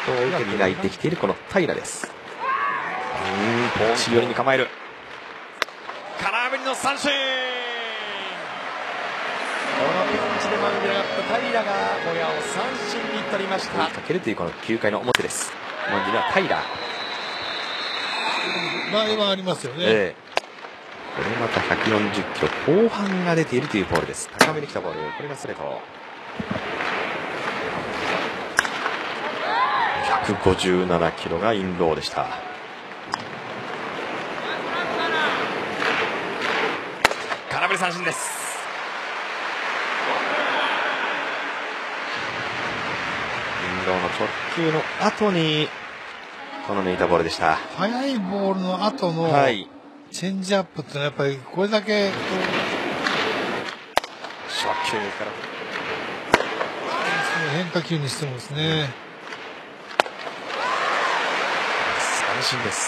トを受け磨いてきているこの平です。寄りに構える。空振りの三振。このピンチでマウンドに上がった平がモヤを三振に取りました。追いかけるというこの9回の表です。マウンドには平。 今ありますよね。 これまた140キロ後半が出ているというボールです。高めに来たボール、これがストレート。157キロがインローでした。空振り三振です。インローの直球の後にこの抜いたボールでした。 速いボールの後のチェンジアップってのはやっぱりこれだけ初球から変化球にしてもですね、 三振です。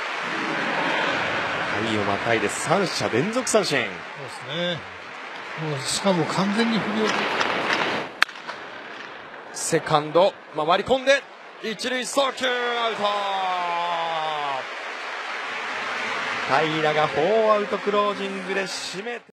回をまたいで3者連続三振。 そうですね。もうしかも完全に振り遅れ、 セカンド回り込んで一塁送球アウト。平が4アウトクロージングで締めて